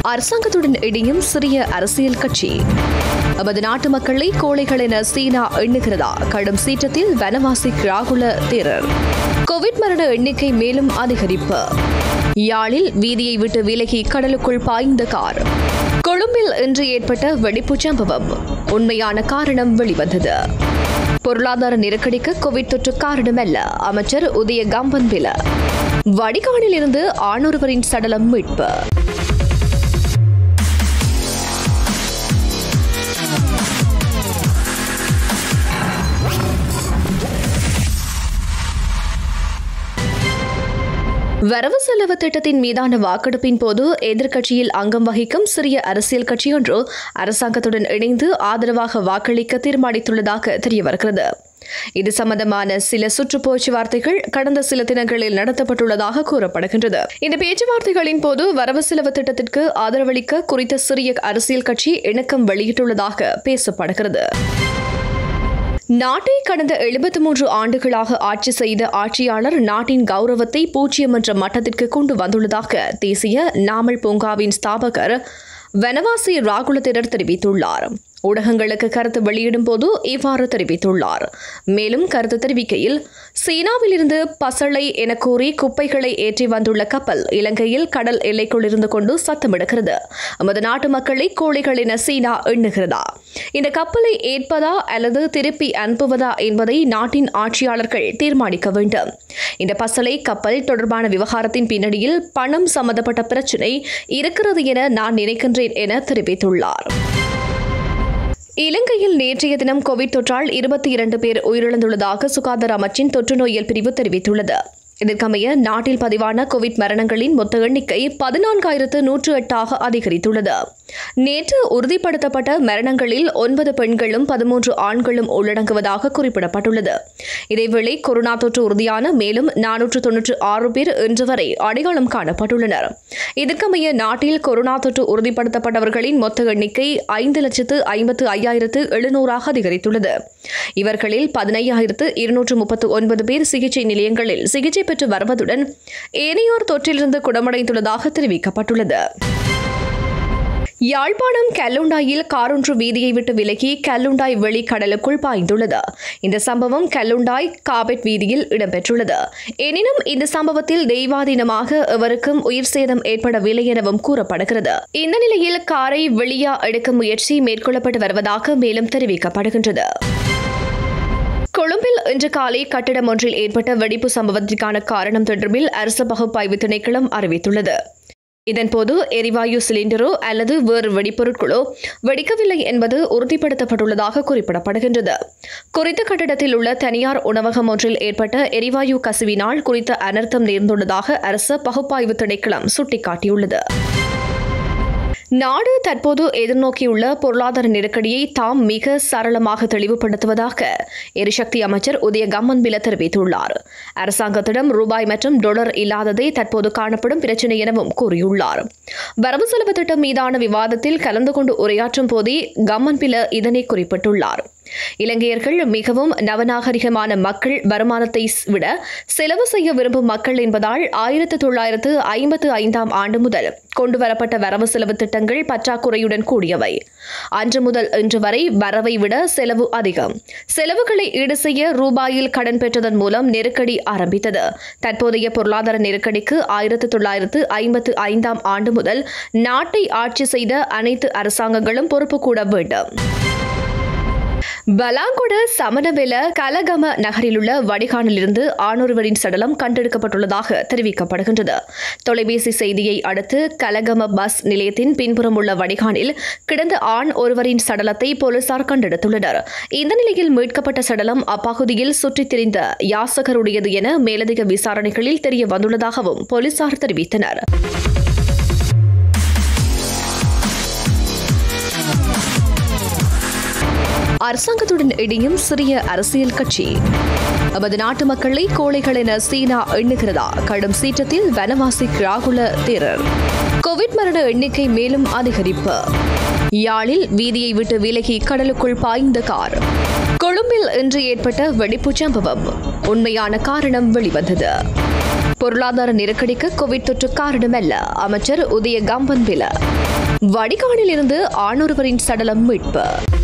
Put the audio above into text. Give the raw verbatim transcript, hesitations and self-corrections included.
அரசாங்கத்துடன் இணையும் சிறிய அரசியல் கட்சி. நமது நாட்டு மக்களை கோழைகள் என சீனா எண்ணுகிறதா? கடும் சீற்றத்தில் வனவாசி ராகுல தேரர். கோவிட் மரண எண்ணிக்கை மேலும் அதிகரிப்பு. யாழில் வீதியை விட்டு விலகி கடலுக்குள் பாய்ந்த கார். கொழும்பில் இன்று ஏற்பட்ட வெடிப்புச் சம்பவம். உண்மையான காரணம் வெளிவந்தது. பொருளாதார நெருக்கடிக்கு கோவிட் தொற்று காரணமல்ல, அமைச்சர் உதய கம்பன்பில. வடிகானில் இருந்து ஆணொருவரின் சடலம் மீட்பு. வரவு செலவு திட்டத்தின் மீதான வாக்கெடுப்பின் போது எதிர்க்கட்சியில் அங்கம் வகிக்கும் சிறிய அரசியல் கட்சியொன்று அரசாங்கத்துடன் இணைந்து ஆதரவாக வாக்களிக்க தீர்மானித்துள்ளதாக தெரியவருகிறது. இது சம்பந்தமான சில சுற்று பேச்சுவார்த்தைகள் கடந்த சில தினங்களில் நடத்தப்பட்டுள்ளதாக கூறப்படுகின்றது. இந்த பேச்சுவார்த்தைகளின் போது வரவு செலவு திட்டத்திற்கு ஆதரவளிக்க குறித்த சிறிய அரசியல் கட்சி இணக்கம் வெளியிட்டுள்ளதாக பேசப்படுகிறது. நாட்டை கடந்த எழுபத்தி மூன்று ஆண்டுகளாக ஆட்சி செய்த ஆட்சியாளர் நாட்டின் கௌரவத்தை பூஜ்ஜியம் என்ற மட்டத்திற்கு கொண்டு வந்துள்ளதாக தேசிய நாமல் பூங்காவின் ஸ்தாபகர் வனவாசி ராகுல தேரர் தெரிவித்துள்ளார். ஊடகங்களுக்கு கருத்து வெளியிடும் போது இவ்வாறு தெரிவித்துள்ளார். மேலும் கருத்து தெரிவிக்கையில், சீனாவில் இருந்து பசளை என கூறி குப்பைகளை ஏற்றி வந்துள்ள கப்பல் இலங்கையில் கடல் எல்லைக்குள் இருந்து கொண்டு சத்தமிடுகிறது. நமது நாட்டு மக்களை கோழைகள் என சீனா எண்ணுகிறதா? இந்த கப்பலை ஏற்பதா அல்லது திருப்பி அனுப்புவதா என்பதை நாட்டின் ஆட்சியாளர்கள் தீர்மானிக்க வேண்டும். இந்த பசளை கப்பல் தொடர்பான விவகாரத்தின் பின்னணியில் பணம் சம்பந்தப்பட்ட பிரச்சினை இருக்கிறது என நான் நினைக்கின்றேன் என தெரிவித்துள்ளார். இலங்கையில் நேற்றைய தினம் கோவிட் தொற்றால் இருபத்தி இரண்டு பேர் உயிரிழந்துள்ளதாக சுகாதார அமைச்சின் தொற்று நோயியல் பிரிவு தெரிவித்துள்ளது. இதற்கமைய நாட்டில் பதிவான கோவிட் மரணங்களின் மொத்த எண்ணிக்கை பதினான்காயிரத்து நூற்று எட்டாக அதிகரித்துள்ளது. நேற்று உறுதிப்படுத்தப்பட்ட மரணங்களில் ஒன்பது பெண்களும் பதிமூன்று ஆண்களும் உள்ளடங்குவதாக குறிப்பிடப்பட்டுள்ளது. இதேவேளை கொரோனா தொற்று உறுதியான மேலும் நானூற்று தொன்னூற்று ஆறு பேர் இன்று வரை அடையாளம் காணப்பட்டுள்ளனர். இதற்கமைய நாட்டில் கொரோனா தொற்று உறுதிப்படுத்தப்பட்டவர்களின் மொத்த எண்ணிக்கை ஐந்து லட்சத்து ஐம்பத்து ஐயாயிரத்து எழுநூறாக அதிகரித்துள்ளது. இவர்களில் பதினையாயிரத்து இருநூற்று முப்பத்து ஒன்பது பேர் சிகிச்சை நிலையங்களில் சிகிச்சை பெற்று வருவதுடன் ஏனையோர் தொற்றிலிருந்து குணமடைந்துள்ளதாக தெரிவிக்கப்பட்டுள்ளது. யாழ்ப்பாணம் கல்லுண்டாயில் காரொன்று வீதியை விட்டு விலகி கல்லுண்டாய் வெளி கடலுக்குள் பாய்ந்துள்ளது. இந்த சம்பவம் கல்லுண்டாய் காபெட் வீதியில் இடம்பெற்றுள்ளது. எனினும் இந்த சம்பவத்தில் தெய்வாதீனமாக எவருக்கும் உயிர் சேதம் ஏற்படவில்லை எனவும் கூறப்படுகிறது. இந்த நிலையில் காரை வெளியா எடுக்கும் முயற்சி மேற்கொள்ளப்பட்டு வருவதாக மேலும் தெரிவிக்கப்படுகின்றது. கொழும்பில் இன்று காலை கட்டிடம் ஒன்றில் ஏற்பட்ட வெடிப்பு சம்பவத்திற்கான காரணம் தொடர்பில் அரசு பகுப்பாய்வு திணைக்களம் அறிவித்துள்ளது. இதன்போது எரிவாயு சிலிண்டரோ அல்லது வேறு வெடிப்பொருட்களோ வெடிக்கவில்லை என்பது உறுதிப்படுத்தப்பட்டுள்ளதாக குறிப்பிடப்படுகின்றது. குறித்த கட்டிடத்தில் உள்ள தனியார் உணவகம் ஒன்றில் ஏற்பட்ட எரிவாயு கசிவினால் குறித்த அனர்த்தம் நேர்ந்துள்ளதாக அரசு பகுப்பாய்வு திணைக்களம் சுட்டிக்காட்டியுள்ளது. நாடு தற்போது எதிர்நோக்கியுள்ள பொருளாதார நெருக்கடியை தாம் மிக சரளமாக தெளிவுபடுத்துவதாக எரிசக்தி அமைச்சர் உதய கம்பன்பில தெரிவித்துள்ளார். அரசாங்கத்திடம் ரூபாய் மற்றும் டொலர் இல்லாததே தற்போது காணப்படும் பிரச்சினை எனவும் கூறியுள்ளார். வரவு செலவு திட்டம் மீதான விவாதத்தில் கலந்து கொண்டு உரையாற்றும் போதே கம்பன்பில இதனை குறிப்பிட்டுள்ளார். இலங்கையர்கள் மிகவும் நவநாகரிகமான மக்கள், வருமானத்தை விட செலவு செய்ய விரும்பும் மக்கள் என்பதால் ஆயிரத்து தொள்ளாயிரத்து ஐம்பத்து ஐந்தாம் ஆண்டு முதல் கொண்டுவரப்பட்ட வரவு செலவு திட்டங்கள் பற்றாக்குறையுடன் கூடியவை. அன்று முதல் இன்று வரை வரவை விட செலவு அதிகம். செலவுகளை ஈடு செய்ய ரூபாயில் கடன் பெற்றதன் மூலம் நெருக்கடி ஆரம்பித்தது. தற்போதைய பொருளாதார நெருக்கடிக்கு ஆயிரத்து தொள்ளாயிரத்து ஐம்பத்து ஐந்தாம் ஆண்டு முதல் நாட்டை ஆட்சி செய்த அனைத்து அரசாங்கங்களும் பொறுப்பு கூட வேண்டும். பலாங்கொட சமணவெல கலகம நகரிலுள்ள வடிகானிலிருந்து ஆணொருவரின் சடலம் கண்டெடுக்கப்பட்டுள்ளதாக தெரிவிக்கப்படுகின்றது. தொலைபேசி செய்தியை அடுத்து கலகம பஸ் நிலையத்தின் பின்புறம் உள்ள வடிகானில் கிடந்த ஆண் ஒருவரின் சடலத்தை போலீசார் கண்டெடுத்துள்ளனர். இந்த நிலையில் மீட்கப்பட்ட சடலம் அப்பகுதியில் சுற்றித் திரிந்த யாசகருடையது என மேலதிக விசாரணைகளில் தெரிய வந்துள்ளதாகவும் போலீசார் தெரிவித்தனர். அரசாங்கத்துடன் இணையும் சிறிய அரசியல் கட்சி. நமது நாட்டு மக்களை கோழைகள் என சீனா எண்ணுகிறதா? கடும் சீற்றத்தில் வனவாசி ராகுல தேரர். கோவிட் மரண எண்ணிக்கை மேலும் அதிகரிப்பு. யாழில் வீதியை விட்டு விலகி கடலுக்குள் பாய்ந்த கார். கொழும்பில் இன்று ஏற்பட்ட வெடிப்புச் சம்பவம் உண்மையான காரணம் வெளிவந்தது. பொருளாதார நெருக்கடிக்கு கோவிட் தொற்று காரணமல்ல, அமைச்சர் உதய கம்பன்பில. வடிகானில் இருந்து ஆணொருவரின் சடலம் மீட்பு.